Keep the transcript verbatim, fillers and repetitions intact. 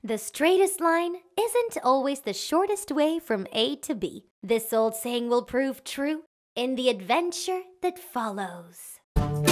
The straightest line isn't always the shortest way from A to B. This old saying will prove true in the adventure that follows.